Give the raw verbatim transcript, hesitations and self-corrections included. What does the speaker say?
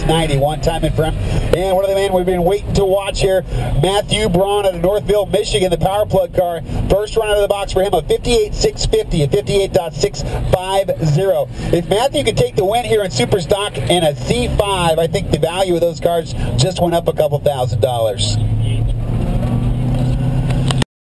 ninety. One time in front. And what are the man we've been waiting to watch here? Matthew Braun out of Northville, Michigan, the power plug car. First run out of the box for him, a fifty-eight six fifty, a fifty-eight point six five zero. If Matthew could take the win here in Super Stock and a C five, I think the value of those cars just went up a couple thousand dollars.